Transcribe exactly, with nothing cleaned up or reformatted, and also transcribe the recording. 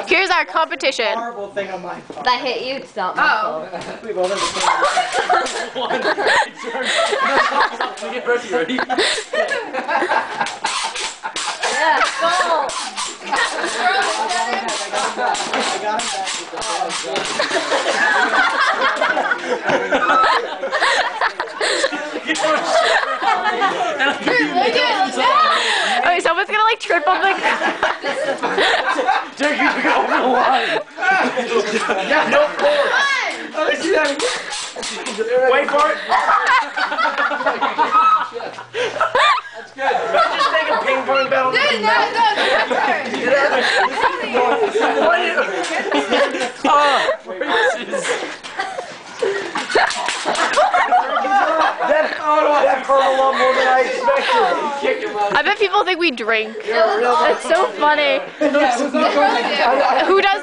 Here's our competition. Horrible thing on my part. If I hit you, it's not my fault. We both have the One. Get ready, ready? Yeah, go! I got him back with the Okay, someone's gonna like trip on the. Jake, you go over the line. Yeah, no force. Let me see that again. Wait for it. That's good. Just take a ping pong battle. Dude, no, no, Oh, freezes. That, that hurt a lot more than I expected. I bet people think we drink. no. That's so funny. Yeah, it was so good. Who does